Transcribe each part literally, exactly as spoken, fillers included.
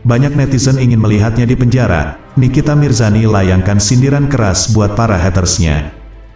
banyak netizen ingin melihatnya di penjara. Nikita Mirzani layangkan sindiran keras buat para hatersnya.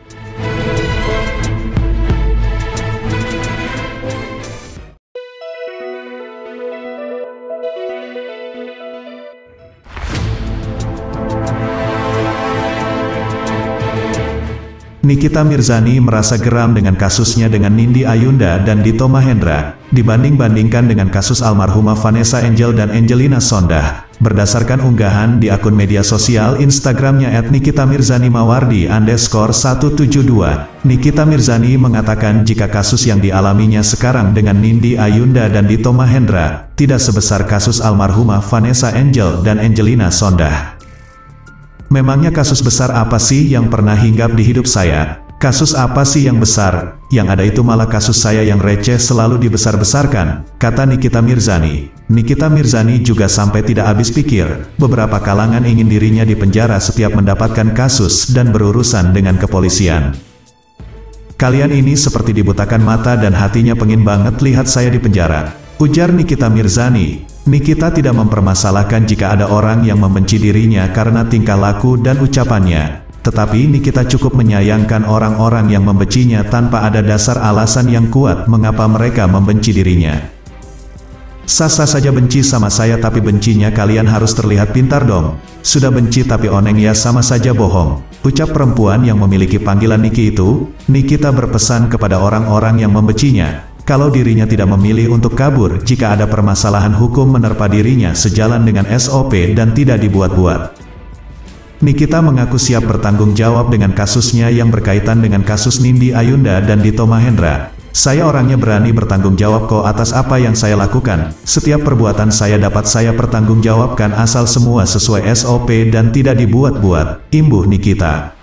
Nikita Mirzani merasa geram dengan kasusnya dengan Nindi Ayunda dan Dito Mahendra, dibanding-bandingkan dengan kasus almarhumah Vanessa Angel dan Angelina Sondakh. Berdasarkan unggahan di akun media sosial Instagramnya et nikita mirzani mawardi underscore satu tujuh dua, Nikita Mirzani mengatakan jika kasus yang dialaminya sekarang dengan Nindi Ayunda dan Dito Mahendra, tidak sebesar kasus almarhumah Vanessa Angel dan Angelina Sondakh. Memangnya kasus besar apa sih yang pernah hinggap di hidup saya? Kasus apa sih yang besar? Yang ada itu malah kasus saya yang receh selalu dibesar-besarkan, kata Nikita Mirzani. Nikita Mirzani juga sampai tidak habis pikir, beberapa kalangan ingin dirinya dipenjara setiap mendapatkan kasus dan berurusan dengan kepolisian. Kalian ini seperti dibutakan mata dan hatinya pengen banget lihat saya di penjara, ujar Nikita Mirzani. Nikita tidak mempermasalahkan jika ada orang yang membenci dirinya karena tingkah laku dan ucapannya, tetapi Nikita cukup menyayangkan orang-orang yang membencinya tanpa ada dasar alasan yang kuat mengapa mereka membenci dirinya. Sah-sah saja benci sama saya tapi bencinya kalian harus terlihat pintar dong. Sudah benci tapi oneng ya sama saja bohong, ucap perempuan yang memiliki panggilan Niki itu. Nikita berpesan kepada orang-orang yang membencinya, kalau dirinya tidak memilih untuk kabur jika ada permasalahan hukum menerpa dirinya sejalan dengan S O P dan tidak dibuat-buat. Nikita mengaku siap bertanggung jawab dengan kasusnya yang berkaitan dengan kasus Nindi Ayunda dan Dito Mahendra. Saya orangnya berani bertanggung jawab kok atas apa yang saya lakukan. Setiap perbuatan saya dapat saya pertanggungjawabkan asal semua sesuai S O P dan tidak dibuat-buat, imbuh Nikita.